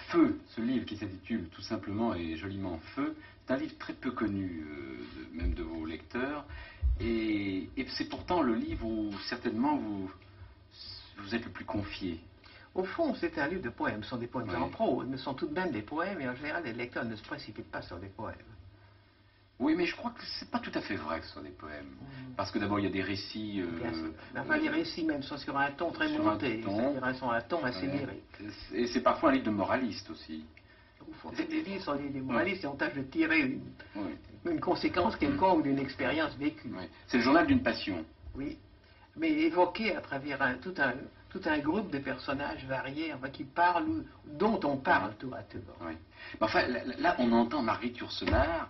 Feu, ce livre qui s'intitule tout simplement et joliment Feu, c'est un livre très peu connu, même de vos lecteurs, et c'est pourtant le livre où certainement vous êtes le plus confié. Au fond, c'est un livre de poèmes. Ce sont des poèmes Oui. en prose, mais ce sont tout de même des poèmes, et en général, les lecteurs ne se précipitent pas sur des poèmes. Oui, mais je crois que c'est pas tout à fait vrai que ce soit des poèmes. Parce que d'abord, il y a des récits... Bien sûr. Mais enfin, les récits même sont sur un ton très sur monté, un ton, c'est-à-dire ils sont un ton assez ouais. lyrique. Et c'est parfois un livre de moraliste aussi. Au fond, tous les livres sont des moralistes et on tâche de tirer Oui. une conséquence quelconque d'une expérience vécue. Oui. C'est le journal d'une passion. Oui, mais évoqué à travers tout un groupe de personnages variés, enfin, qui parlent, dont on parle tour à tour. Oui. Mais enfin, là, on entend Marguerite Yourcenar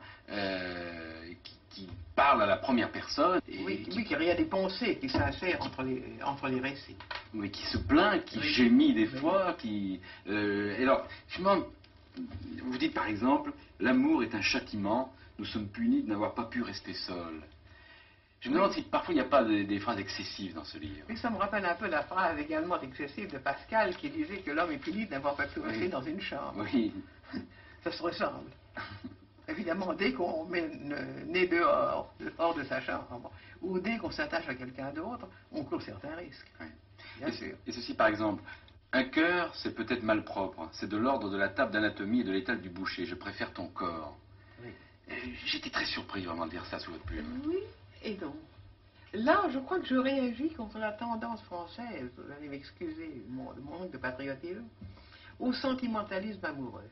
qui parle à la première personne. Et Oui, qui a rien des pensées, qui s'insère entre les récits. Oui, qui se plaint, qui Oui. gémit des Oui. fois, et alors, finalement, vous dites par exemple, l'amour est un châtiment, nous sommes punis de n'avoir pas pu rester seuls. Je me demande si parfois il n'y a pas des phrases excessives dans ce livre. Et ça me rappelle un peu la phrase également excessive de Pascal qui disait que l'homme est puni de n'avoir pas pu rester dans une chambre. Oui. Ça se ressemble. Évidemment, dès qu'on met le nez dehors, hors de sa chambre, ou dès qu'on s'attache à quelqu'un d'autre, on court certains risques. Oui. Bien sûr. Et ceci par exemple, un cœur c'est peut-être malpropre, c'est de l'ordre de la table d'anatomie et de l'étal du boucher, je préfère ton corps. Oui. J'étais très surpris vraiment de lire ça sous votre plume. Oui, et donc là, je crois que je réagis contre la tendance française, vous allez m'excuser de mon manque de patriotisme, au sentimentalisme amoureux.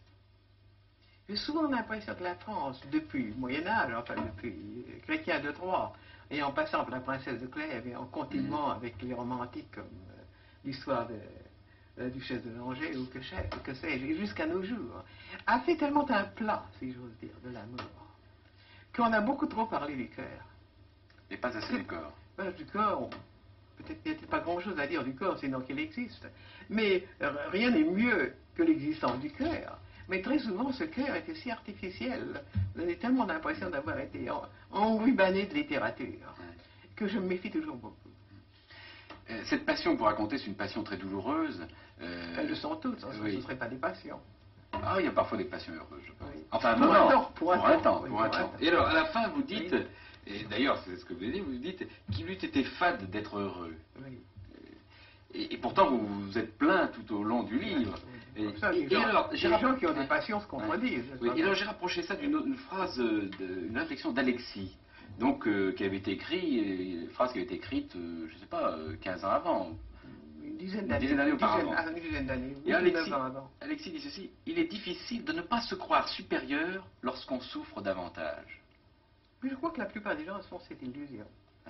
J'ai souvent l'impression que la France, depuis le Moyen-Âge, enfin depuis Chrétien de Troyes, et en passant par la princesse de Clèves, et en continuant avec les romantiques comme l'histoire de la duchesse de Langeais, ou que sais-je, et jusqu'à nos jours, a fait tellement un plat, si j'ose dire, de l'amour, qu'on a beaucoup trop parlé du cœur. Et pas assez du corps. Ben, du corps, peut-être qu'il n'y a pas grand-chose à dire du corps, sinon qu'il existe. Mais rien n'est mieux que l'existence du cœur. Mais très souvent, ce cœur était si artificiel, j'ai tellement l'impression d'avoir été enrubanné de littérature, que je me méfie toujours beaucoup. Cette passion que vous racontez, c'est une passion très douloureuse. Elles le sont toutes, ce oui. ne serait pas des passions. Ah, il y a parfois des passions heureuses, je pense. Oui. Enfin, un Pour moment. un temps, pour un temps. Et alors, à la fin, vous dites, Oui. et d'ailleurs, c'est ce que vous avez dit, vous dites qu'il eût été fade d'être heureux. Oui. Et pourtant, vous êtes plein tout au long du livre. Oui. Et Les gens qui ont des passions se contredisent. Oui. Et alors, j'ai rapproché ça d'une phrase, d'une réflexion d'Alexis, donc, qui avait été écrite, une phrase qui avait été écrite, je ne sais pas, 15 ans avant. Une dizaine d'années auparavant. Une dizaine d'années. Et Alexis dit ceci, il est difficile de ne pas se croire supérieur lorsqu'on souffre davantage. Mais je crois que la plupart des gens se font cette illusion. Ouais.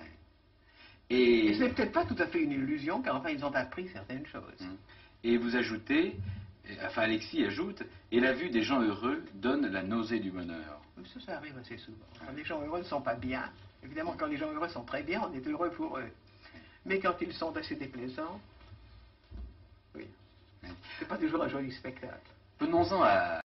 Et c'est peut-être pas tout à fait une illusion, car enfin ils ont appris certaines choses. Et vous ajoutez, enfin Alexis ajoute, et la vue des gens heureux donne la nausée du bonheur. Ça arrive assez souvent. Quand les gens heureux ne sont pas bien, évidemment quand les gens heureux sont très bien, on est heureux pour eux. Mais quand ils sont assez déplaisants, oui, c'est pas toujours un joli spectacle. Venons-en à